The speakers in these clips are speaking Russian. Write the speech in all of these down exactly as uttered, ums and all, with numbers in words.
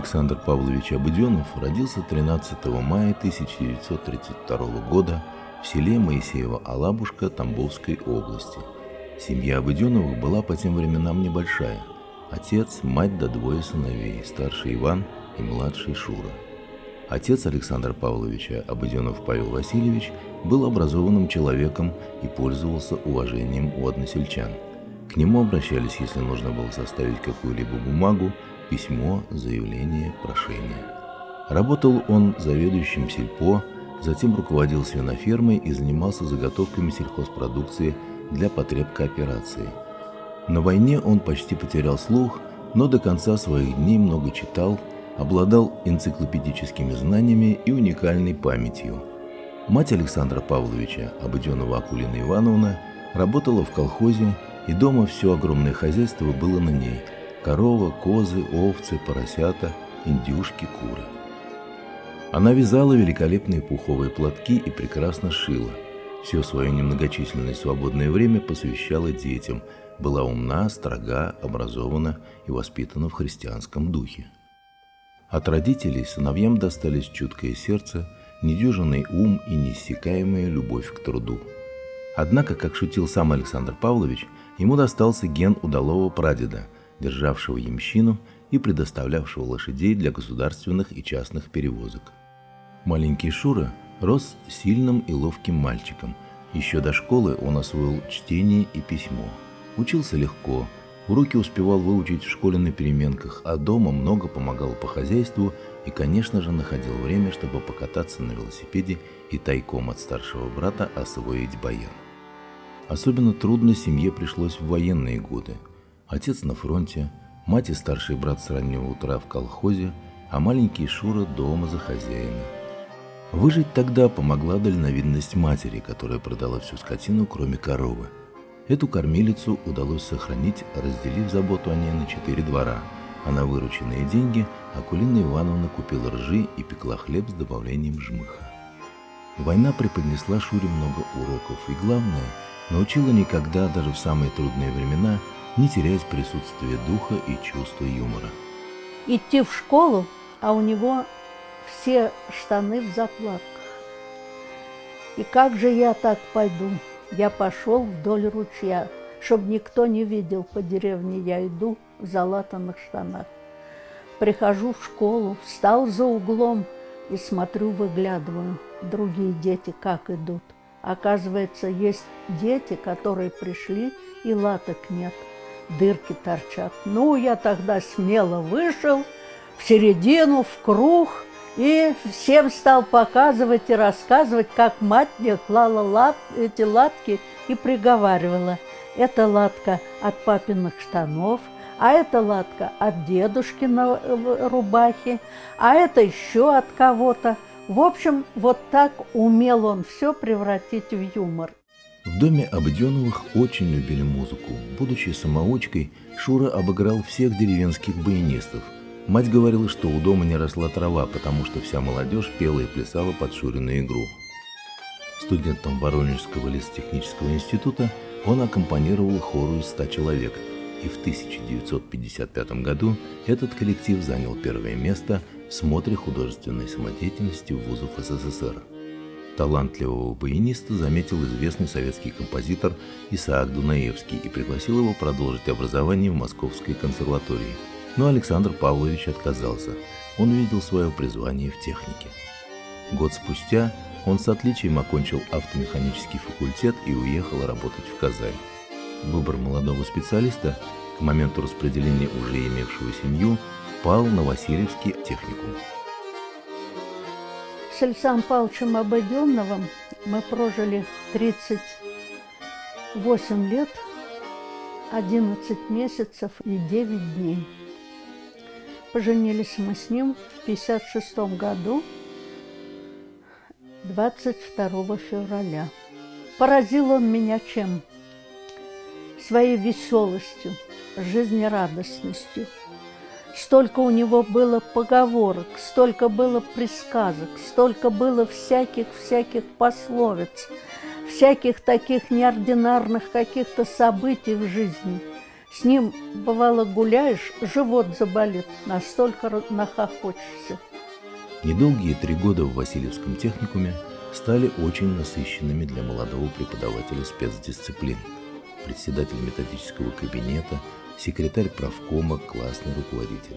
Александр Павлович Обыденов родился тринадцатого мая тысяча девятьсот тридцать второго года в селе Моисеево-Алабушка Тамбовской области. Семья Обыденовых была по тем временам небольшая. Отец, мать да двое сыновей, старший Иван и младший Шура. Отец Александра Павловича, Обыденов Павел Васильевич, был образованным человеком и пользовался уважением у односельчан. К нему обращались, если нужно было составить какую-либо бумагу, письмо, заявление, прошение. Работал он заведующим сельпо, затем руководил свинофермой и занимался заготовками сельхозпродукции для потреб кооперации. На войне он почти потерял слух, но до конца своих дней много читал, обладал энциклопедическими знаниями и уникальной памятью. Мать Александра Павловича, Обыденова Акулина Ивановна, работала в колхозе, и дома все огромное хозяйство было на ней: корова, козы, овцы, поросята, индюшки, куры. Она вязала великолепные пуховые платки и прекрасно шила. Все свое немногочисленное свободное время посвящала детям, была умна, строга, образована и воспитана в христианском духе. От родителей сыновьям достались чуткое сердце, недюжинный ум и неиссякаемая любовь к труду. Однако, как шутил сам Александр Павлович, ему достался ген удалого прадеда, державшего ямщину и предоставлявшего лошадей для государственных и частных перевозок. Маленький Шура рос сильным и ловким мальчиком. Еще до школы он освоил чтение и письмо. Учился легко, уроки успевал выучить в школе на переменках, а дома много помогал по хозяйству и, конечно же, находил время, чтобы покататься на велосипеде и тайком от старшего брата освоить баян. Особенно трудно семье пришлось в военные годы. Отец на фронте, мать и старший брат с раннего утра в колхозе, а маленький Шура дома за хозяина. Выжить тогда помогла дальновидность матери, которая продала всю скотину, кроме коровы. Эту кормилицу удалось сохранить, разделив заботу о ней на четыре двора, а на вырученные деньги Акулина Ивановна купила ржи и пекла хлеб с добавлением жмыха. Война преподнесла Шуре много уроков и, главное, научила никогда, даже в самые трудные времена, не терять присутствие духа и чувства юмора. Идти в школу, а у него все штаны в заплатках. И как же я так пойду? Я пошел вдоль ручья, чтобы никто не видел по деревне, я иду в залатанных штанах. Прихожу в школу, встал за углом и смотрю, выглядываю, другие дети как идут. Оказывается, есть дети, которые пришли, и латок нет, дырки торчат. Ну, я тогда смело вышел в середину, в круг, и всем стал показывать и рассказывать, как мать мне клала лат, эти латки и приговаривала: это латка от папиных штанов, а это латка от дедушкиной рубахи, а это еще от кого-то. В общем, вот так умел он все превратить в юмор. В доме Обыденовых очень любили музыку. Будучи самоучкой, Шура обыграл всех деревенских баянистов. Мать говорила, что у дома не росла трава, потому что вся молодежь пела и плясала под Шурину игру. Студентом Воронежского лесотехнического института он аккомпанировал хору из ста человек, и в тысяча девятьсот пятьдесят пятом году этот коллектив занял первое место в смотре художественной самодеятельности вузов СССР. Талантливого баяниста заметил известный советский композитор Исаак Дунаевский и пригласил его продолжить образование в Московской консерватории. Но Александр Павлович отказался. Он видел свое призвание в технике. Год спустя он с отличием окончил автомеханический факультет и уехал работать в Казань. Выбор молодого специалиста, к моменту распределения уже имевшего семью, пал на Васильевский техникум. С Александром Павловичем Обыденовым мы прожили тридцать восемь лет, одиннадцать месяцев и девять дней. Поженились мы с ним в пятьдесят шестом году, двадцать второго февраля. Поразил он меня чем? Своей веселостью, жизнерадостностью. Столько у него было поговорок, столько было присказок, столько было всяких-всяких пословиц, всяких таких неординарных каких-то событий в жизни. С ним, бывало, гуляешь, живот заболит, настолько нахохочешься. Недолгие три года в Васильевском техникуме стали очень насыщенными для молодого преподавателя спецдисциплин. Председатель методического кабинета, секретарь правкома, классный руководитель.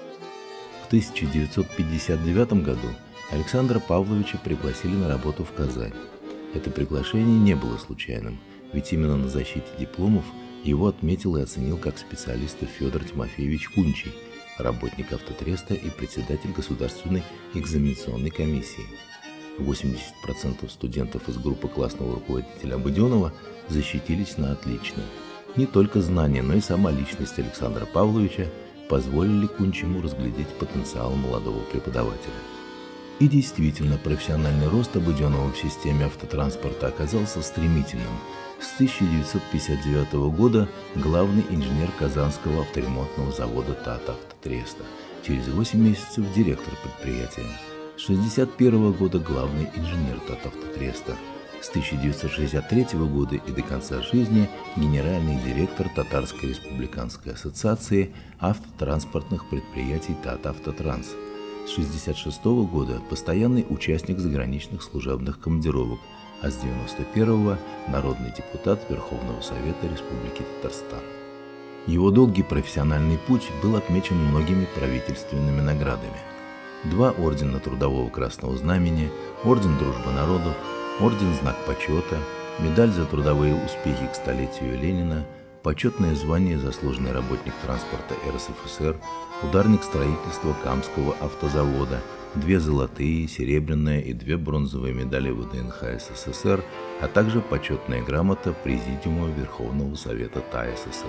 В тысяча девятьсот пятьдесят девятом году Александра Павловича пригласили на работу в Казань. Это приглашение не было случайным, ведь именно на защите дипломов его отметил и оценил как специалиста Федор Тимофеевич Кунчий, работник Автотреста и председатель Государственной экзаменационной комиссии. восемьдесят процентов студентов из группы классного руководителя Буденова защитились на отлично. Не только знания, но и сама личность Александра Павловича позволили Кунчему разглядеть потенциал молодого преподавателя. И действительно, профессиональный рост Буденова в системе автотранспорта оказался стремительным. С тысяча девятьсот пятьдесят девятого года главный инженер Казанского авторемонтного завода ТАТ Автотреста, через восемь месяцев директор предприятия. С тысяча девятьсот шестьдесят первого года главный инженер ТАТ Автотреста. С тысяча девятьсот шестьдесят третьего года и до конца жизни генеральный директор Татарской республиканской ассоциации автотранспортных предприятий ТАТ Автотранс. С тысяча девятьсот шестьдесят шестого года постоянный участник заграничных служебных командировок, а с девяносто первого народный депутат Верховного Совета Республики Татарстан. Его долгий профессиональный путь был отмечен многими правительственными наградами. Два ордена Трудового Красного Знамени, орден Дружбы Народов, орден Знак Почета, медаль за трудовые успехи к столетию Ленина, почетное звание «Заслуженный работник транспорта эр эс эф эс эр», ударник строительства Камского автозавода, две золотые, серебряные и две бронзовые медали вэ дэ эн ха эс эс эс эр, а также почетная грамота Президиума Верховного Совета тэ а эс эс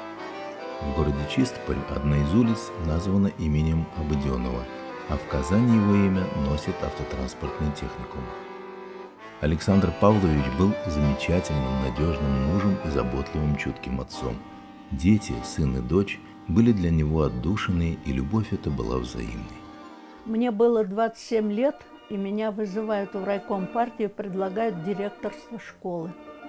эр. В городе Чистополь одна из улиц названа именем Буденова, а в Казани его имя носит автотранспортный техникум. Александр Павлович был замечательным, надежным мужем и заботливым, чутким отцом. Дети, сын и дочь, были для него отдушины, и любовь эта была взаимной. Мне было двадцать семь лет, и меня вызывают в райком партии, предлагают директорство школы.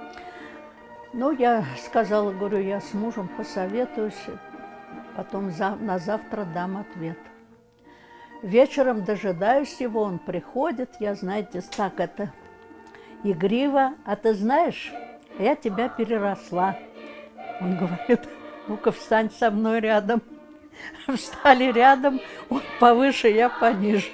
Ну, я сказала, говорю, я с мужем посоветуюсь, потом за, на завтра дам ответ. Вечером дожидаюсь его, он приходит, я, знаете, так это игриво, а ты знаешь, я тебя переросла. Он говорит, ну-ка встань со мной рядом. Встали рядом, он повыше, я пониже.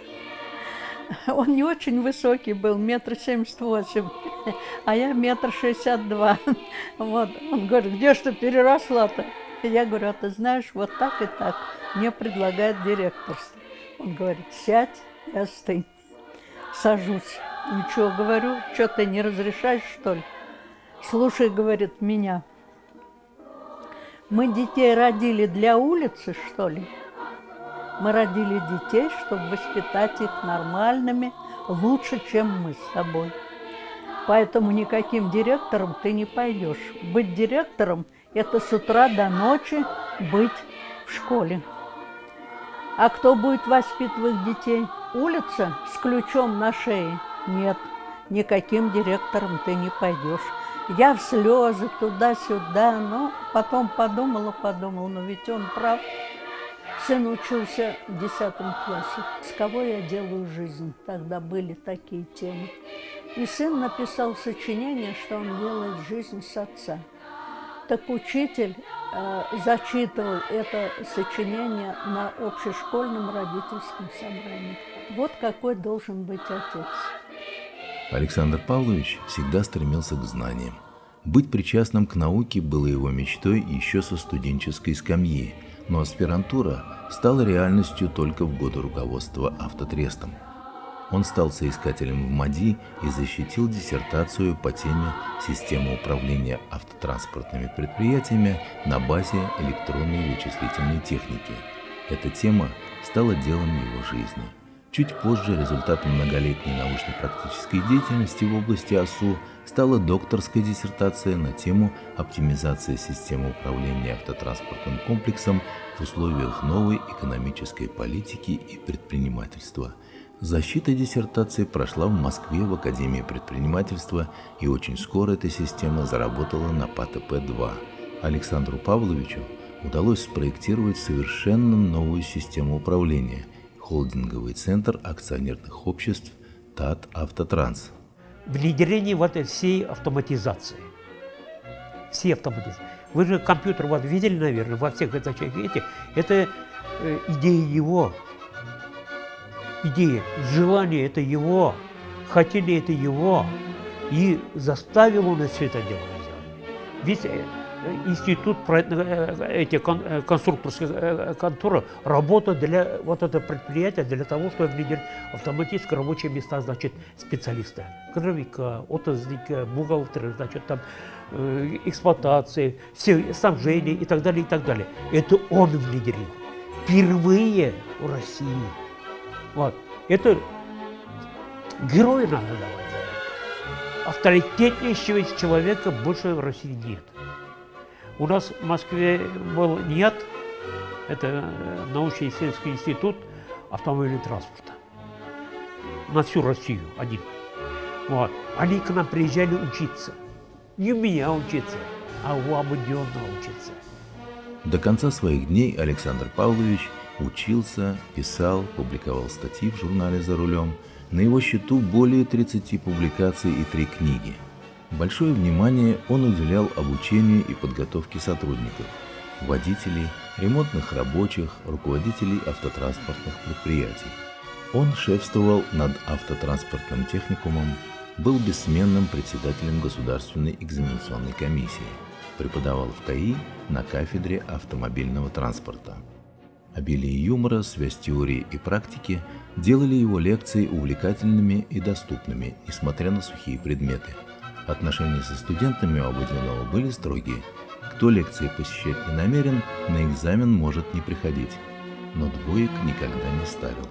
Он не очень высокий был, метр семьдесят восемь, а я метр шестьдесят два. Вот. Он говорит, где ж ты переросла-то? Я говорю, а ты знаешь, вот так и так мне предлагает директорство. Он говорит, сядь и остынь. Сажусь. Ничего, говорю, что ты не разрешаешь, что ли? Слушай, говорит, меня. Мы детей родили для улицы, что ли? Мы родили детей, чтобы воспитать их нормальными, лучше, чем мы с тобой. Поэтому никаким директором ты не пойдешь. Быть директором – это с утра до ночи быть в школе. А кто будет воспитывать детей? Улица с ключом на шее? Нет, никаким директором ты не пойдешь. Я в слезы туда-сюда, но потом подумала, подумала, но ведь он прав. Сын учился в десятом классе. С кого я делаю жизнь? Тогда были такие темы. И сын написал сочинение, что он делает жизнь с отца. Так учитель э, зачитывал это сочинение на общешкольном родительском собрании. Вот какой должен быть отец. Александр Павлович всегда стремился к знаниям. Быть причастным к науке было его мечтой еще со студенческой скамьи, но аспирантура стала реальностью только в годы руководства Автотрестом. Он стал соискателем в МАДИ и защитил диссертацию по теме «Система управления автотранспортными предприятиями на базе электронной вычислительной техники». Эта тема стала делом его жизни. Чуть позже результатом многолетней научно-практической деятельности в области АСУ стала докторская диссертация на тему оптимизации системы управления автотранспортным комплексом в условиях новой экономической политики и предпринимательства. Защита диссертации прошла в Москве в Академии предпринимательства, и очень скоро эта система заработала на ПАТП два. Александру Павловичу удалось спроектировать совершенно новую систему управления – холдинговый центр акционерных обществ Татавтотранс. Внедрение вот этой всей автоматизации. Все автоматизации. Вы же компьютер вот видели, наверное, во всех этих этих. Это э, идея его. Идея, желание – это его. Хотели – это его. И заставил он все это делать. Весь институт эти конструкторская контора работает для вот этого предприятия для того, чтобы внедрить автоматически рабочие места, значит, специалиста, кадровика, отразника, бухгалтера, значит, там э, эксплуатации, все, снабжения и так далее, и так далее. Это он внедрил. Впервые в России. Вот. Это героя надо давать за это. Авторитетнейшего человека больше в России нет. У нас в Москве был НИАТ, это научно-исследовательский институт автомобильного транспорта. На всю Россию один. Вот. Они к нам приезжали учиться. Не у меня учиться, а у Обыденного учиться. До конца своих дней Александр Павлович учился, писал, публиковал статьи в журнале «За рулем». На его счету более тридцати публикаций и три книги. Большое внимание он уделял обучению и подготовке сотрудников, водителей, ремонтных рабочих, руководителей автотранспортных предприятий. Он шефствовал над автотранспортным техникумом, был бессменным председателем Государственной экзаменационной комиссии, преподавал в КАИ на кафедре автомобильного транспорта. Обилие юмора, связь теории и практики делали его лекции увлекательными и доступными, несмотря на сухие предметы. Отношения со студентами у Обыденного были строгие. Кто лекции посещать не намерен, на экзамен может не приходить. Но двоек никогда не ставил.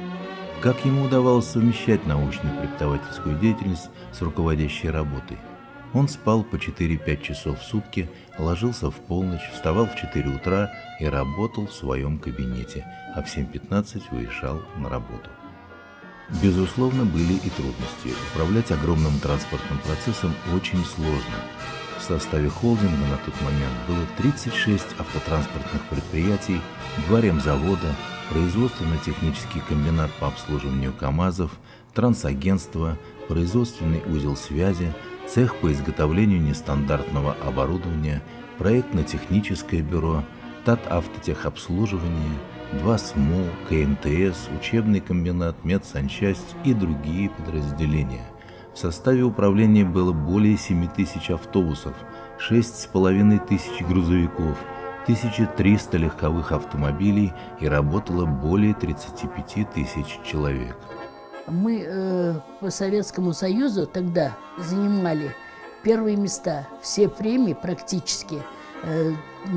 Как ему удавалось совмещать научную преподавательскую деятельность с руководящей работой? Он спал по четыре-пять часов в сутки, ложился в полночь, вставал в четыре утра и работал в своем кабинете, а в семь пятнадцать выезжал на работу. Безусловно, были и трудности. Управлять огромным транспортным процессом очень сложно. В составе холдинга на тот момент было тридцать шесть автотранспортных предприятий, два ремзавода, производственно-технический комбинат по обслуживанию КАМАЗов, трансагентство, производственный узел связи, цех по изготовлению нестандартного оборудования, проектно-техническое бюро, Татавтотехобслуживание, два СМУ, КМТС, учебный комбинат, медсанчасть и другие подразделения. В составе управления было более семи тысяч автобусов, шесть с половиной тысяч грузовиков, тысяча триста легковых автомобилей и работало более тридцати пяти тысяч человек. Мы э, по Советскому Союзу тогда занимали первые места. Все премии практически э,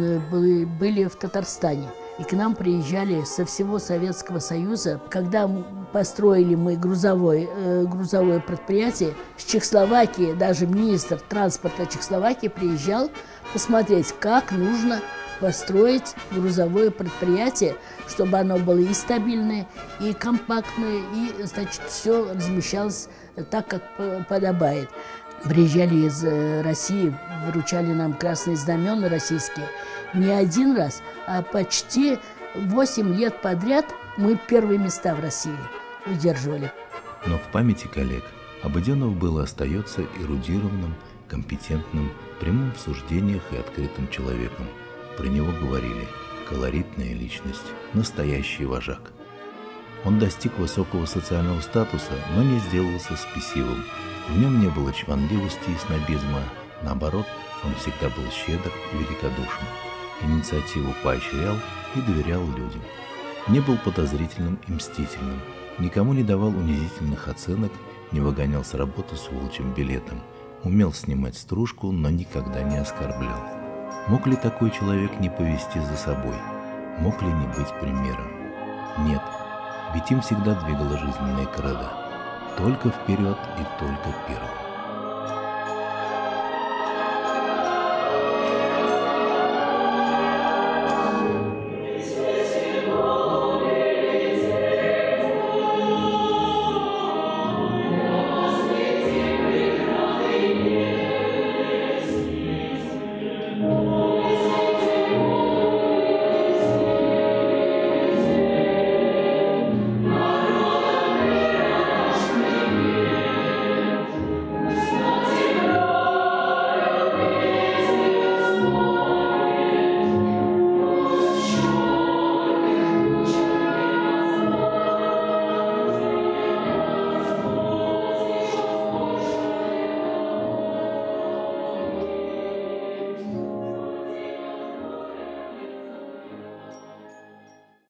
были в Татарстане. И к нам приезжали со всего Советского Союза. Когда построили мы грузовое, э, грузовое предприятие, с Чехословакии, даже министр транспорта Чехословакии приезжал посмотреть, как нужно построить грузовое предприятие, чтобы оно было и стабильное, и компактное, и, значит, все размещалось так, как подобает. Приезжали из России, вручали нам красные знамена российские. Не один раз, а почти восемь лет подряд мы первые места в России удерживали. Но в памяти коллег Обыденов был и остается эрудированным, компетентным, прямым в суждениях и открытым человеком. Про него говорили колоритная личность, настоящий вожак. Он достиг высокого социального статуса, но не сделался спесивым. В нем не было чванливости и снобизма. Наоборот, он всегда был щедр и великодушен. Инициативу поощрял и доверял людям. Не был подозрительным и мстительным. Никому не давал унизительных оценок, не выгонял с работы с волчьим билетом. Умел снимать стружку, но никогда не оскорблял. Мог ли такой человек не повести за собой? Мог ли не быть примером? Нет, ведь им всегда двигала жизненная кредо. Только вперед и только первым.